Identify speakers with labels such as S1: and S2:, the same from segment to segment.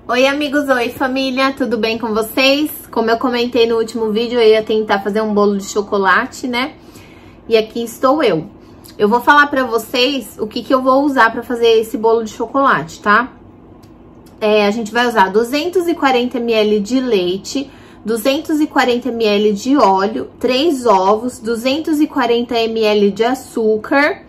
S1: Oi amigos, oi família, tudo bem com vocês? Como eu comentei no último vídeo, eu ia tentar fazer um bolo de chocolate, né? E aqui estou eu. Eu vou falar pra vocês o que eu vou usar pra fazer esse bolo de chocolate, tá? A gente vai usar 240 ml de leite, 240 ml de óleo, 3 ovos, 240 ml de açúcar,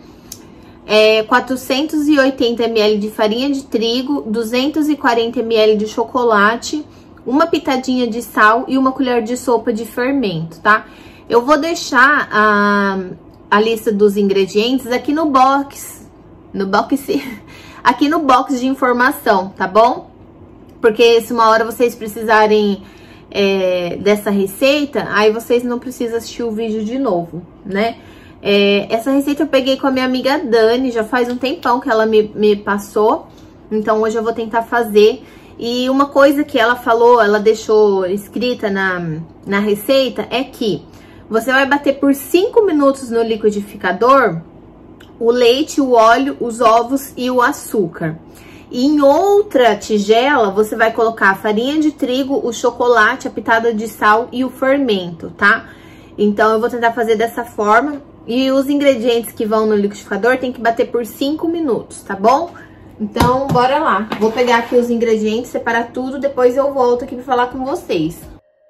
S1: 480 ml de farinha de trigo, 240 ml de chocolate, uma pitadinha de sal e uma colher de sopa de fermento, tá? Eu vou deixar a lista dos ingredientes aqui no box, aqui no box de informação, tá bom? Porque se uma hora vocês precisarem dessa receita, aí vocês não precisam assistir o vídeo de novo, né? Essa receita eu peguei com a minha amiga Dani, já faz um tempão que ela me passou, então hoje eu vou tentar fazer. E uma coisa que ela falou, ela deixou escrita na receita, é que você vai bater por 5 minutos no liquidificador o leite, o óleo, os ovos e o açúcar. E em outra tigela, você vai colocar a farinha de trigo, o chocolate, a pitada de sal e o fermento, tá? Então, eu vou tentar fazer dessa forma. E os ingredientes que vão no liquidificador tem que bater por 5 minutos, tá bom? Então, bora lá. Vou pegar aqui os ingredientes, separar tudo, depois eu volto aqui pra falar com vocês.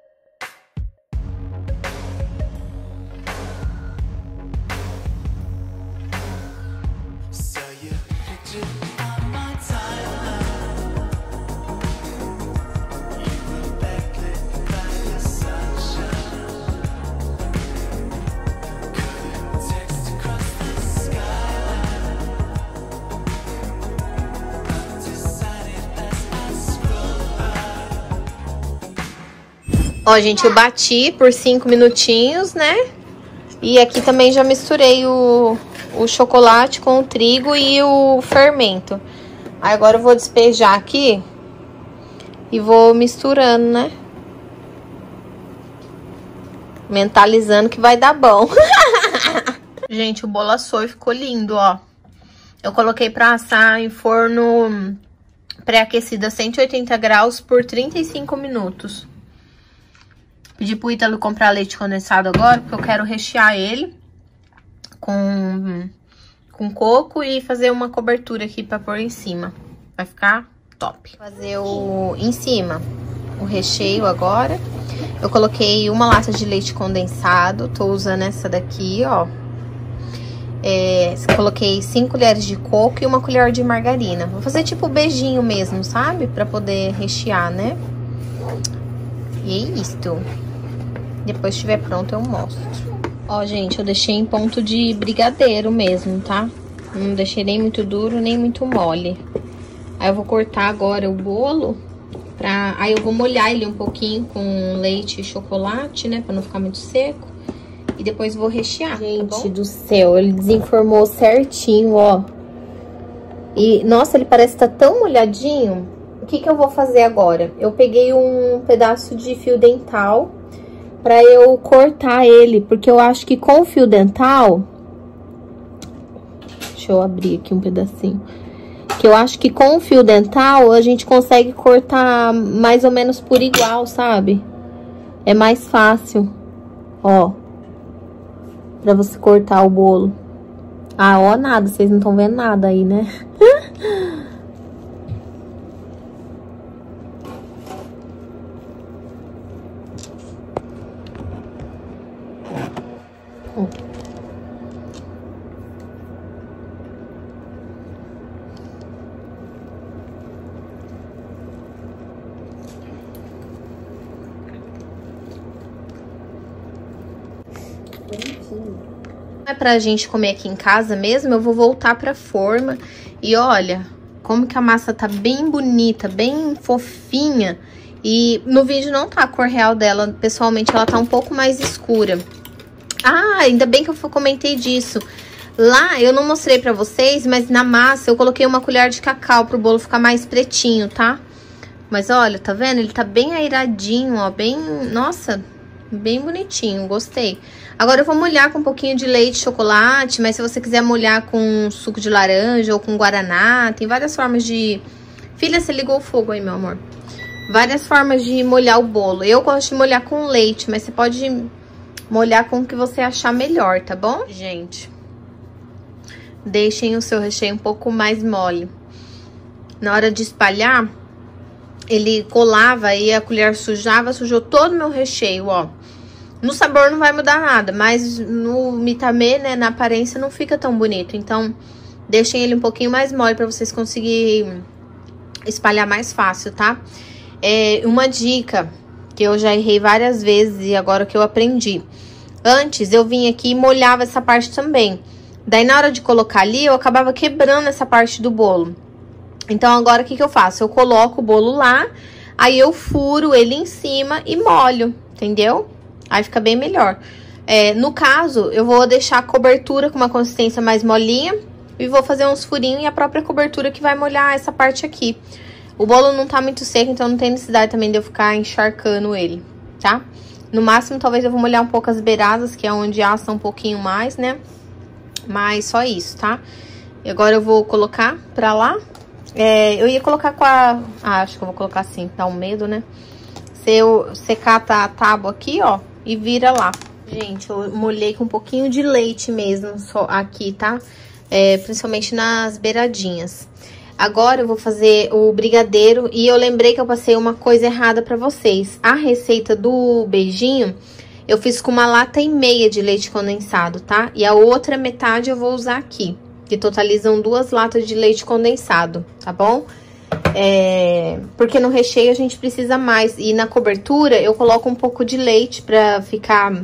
S1: Ó, gente, eu bati por 5 minutinhos, né? E aqui também já misturei o chocolate com o trigo e o fermento. Aí agora eu vou despejar aqui e vou misturando, né? Mentalizando que vai dar bom. Gente, o bolo assou e ficou lindo, ó. Eu coloquei pra assar em forno pré-aquecido a 180 graus por 35 minutos. Pedi pro Ítalo comprar leite condensado agora, porque eu quero rechear ele com coco e fazer uma cobertura aqui pra pôr em cima. Vai ficar top. Vou fazer em cima o recheio agora. Eu coloquei uma lata de leite condensado, tô usando essa daqui, ó. Coloquei 5 colheres de coco e 1 colher de margarina. Vou fazer tipo beijinho mesmo, sabe? Pra poder rechear, né? E é isto. Depois que estiver pronto eu mostro. Ó, gente, eu deixei em ponto de brigadeiro mesmo, tá? Não deixei nem muito duro, nem muito mole. Aí eu vou cortar agora o bolo. Aí eu vou molhar ele um pouquinho com leite e chocolate, né? Pra não ficar muito seco. E depois vou rechear, gente, tá do céu, ele desenformou certinho, ó. E, nossa, ele parece que tá tão molhadinho. O que eu vou fazer agora? Eu peguei um pedaço de fio dental pra eu cortar ele, porque eu acho que com o fio dental... Deixa eu abrir aqui um pedacinho. Que eu acho que com o fio dental a gente consegue cortar mais ou menos por igual, sabe? É mais fácil, ó. Pra você cortar o bolo. Ah, ó, nada, vocês não estão vendo nada aí, né? É pra gente comer aqui em casa mesmo, eu vou voltar pra forma. E olha, como que a massa tá bem bonita, bem fofinha. E no vídeo não tá a cor real dela, pessoalmente ela tá um pouco mais escura. Ah, ainda bem que eu comentei disso. Lá eu não mostrei pra vocês, mas na massa eu coloquei 1 colher de cacau pro bolo ficar mais pretinho, tá? Mas olha, tá vendo? Ele tá bem airadinho, ó, bem... Nossa, bem bonitinho, gostei. Agora eu vou molhar com um pouquinho de leite e chocolate, mas se você quiser molhar com suco de laranja ou com guaraná, tem várias formas de Filha, você ligou o fogo aí, meu amor. Várias formas de molhar o bolo. Eu gosto de molhar com leite, mas você pode molhar com o que você achar melhor, tá bom? Gente, deixem o seu recheio um pouco mais mole. Na hora de espalhar, ele colava e a colher sujava, sujou todo o meu recheio, ó. No sabor não vai mudar nada, mas no mitamê, né, na aparência não fica tão bonito. Então, deixem ele um pouquinho mais mole pra vocês conseguirem espalhar mais fácil, tá? Uma dica que eu já errei várias vezes e agora que eu aprendi. Antes, eu vinha aqui e molhava essa parte também. Daí, na hora de colocar ali, eu acabava quebrando essa parte do bolo. Então, agora, o que eu faço? Eu coloco o bolo lá, aí eu furo ele em cima e molho, entendeu? Aí fica bem melhor. No caso, eu vou deixar a cobertura com uma consistência mais molinha e vou fazer uns furinhos e a própria cobertura que vai molhar essa parte aqui. O bolo não tá muito seco, então não tem necessidade também de eu ficar encharcando ele, tá? No máximo, talvez eu vou molhar um pouco as beiradas, que é onde assa um pouquinho mais, né? Mas só isso, tá? E agora eu vou colocar pra lá. Eu ia colocar com a... acho que eu vou colocar assim, dá um medo, né? Você cata a tábua aqui, ó, e vira lá. Gente, eu molhei com um pouquinho de leite mesmo, só aqui, tá? Principalmente nas beiradinhas. Agora eu vou fazer o brigadeiro e eu lembrei que eu passei uma coisa errada pra vocês. A receita do beijinho, eu fiz com 1,5 latas de leite condensado, tá? E a outra metade eu vou usar aqui, que totalizam 2 latas de leite condensado, tá bom? Porque no recheio a gente precisa mais. E na cobertura eu coloco um pouco de leite pra ficar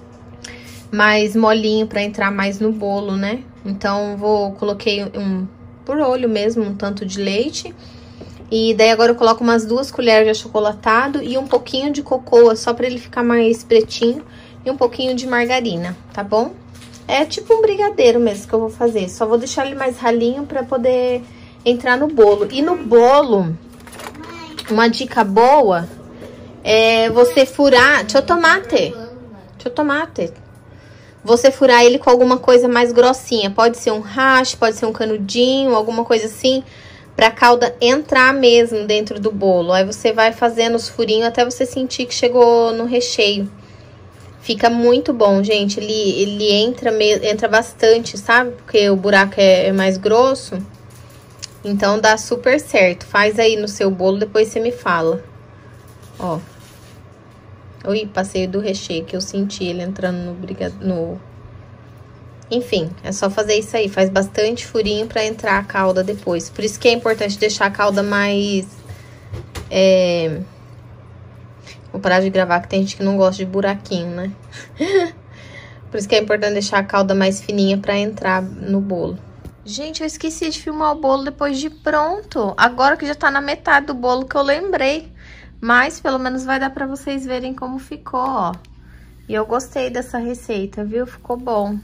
S1: mais molinho, pra entrar mais no bolo, né? Então, coloquei por olho mesmo, um tanto de leite. E daí agora eu coloco umas 2 colheres de achocolatado e um pouquinho de cocoa, só pra ele ficar mais pretinho. E um pouquinho de margarina, tá bom? É tipo um brigadeiro mesmo que eu vou fazer. Só vou deixar ele mais ralinho pra poder entrar no bolo. E no bolo, uma dica boa é você furar... Deixa eu tomar, Você furar ele com alguma coisa mais grossinha. Pode ser um hash, pode ser um canudinho, alguma coisa assim, pra calda entrar mesmo dentro do bolo. Aí você vai fazendo os furinhos até você sentir que chegou no recheio. Fica muito bom, gente. Ele entra bastante, sabe? Porque o buraco é mais grosso. Então, dá super certo. Faz aí no seu bolo, depois você me fala. Ó. Ui, passei do recheio, que eu senti ele entrando no brigadeiro. Enfim, é só fazer isso aí. Faz bastante furinho pra entrar a calda depois. Por isso que é importante deixar a calda mais... Vou parar de gravar, que tem gente que não gosta de buraquinho, né? Por isso que é importante deixar a calda mais fininha pra entrar no bolo. Gente, eu esqueci de filmar o bolo depois de pronto. Agora que já tá na metade do bolo que eu lembrei. Mas, pelo menos, vai dar pra vocês verem como ficou, ó. E eu gostei dessa receita, viu? Ficou bom.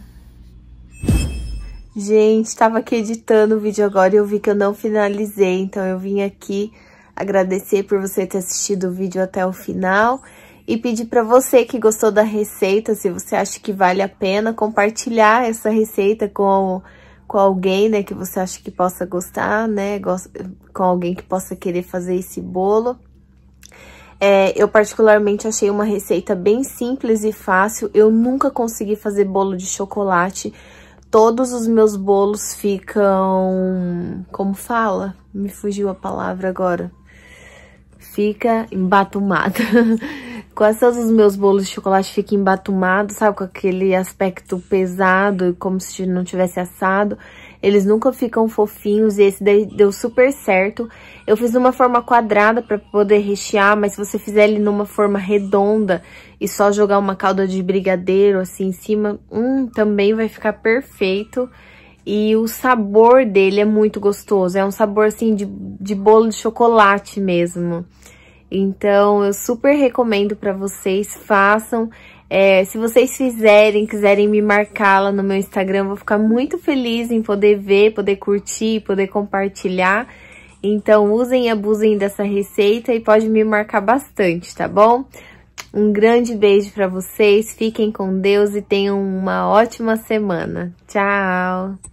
S1: Gente, tava aqui editando o vídeo agora e eu vi que eu não finalizei. Então, eu vim aqui agradecer por você ter assistido o vídeo até o final. E pedir pra você que gostou da receita, se você acha que vale a pena, compartilhar essa receita com alguém, né, que você acha que possa gostar, né, com alguém que possa querer fazer esse bolo. Eu particularmente achei uma receita bem simples e fácil. Eu nunca consegui fazer bolo de chocolate. Todos os meus bolos ficam... Como fala? Me fugiu a palavra agora. Fica embatumado. Quase todos os meus bolos de chocolate ficam embatumados, sabe? Com aquele aspecto pesado, como se não tivesse assado. Eles nunca ficam fofinhos e esse daí deu super certo. Eu fiz numa forma quadrada pra poder rechear, mas se você fizer ele numa forma redonda e só jogar uma calda de brigadeiro assim em cima, também vai ficar perfeito. E o sabor dele é muito gostoso, é um sabor assim de bolo de chocolate mesmo. Então, eu super recomendo pra vocês, façam. Se vocês quiserem me marcar lá no meu Instagram, eu vou ficar muito feliz em poder ver, poder curtir, poder compartilhar. Então, usem e abusem dessa receita e pode me marcar bastante, tá bom? Um grande beijo pra vocês, fiquem com Deus e tenham uma ótima semana. Tchau!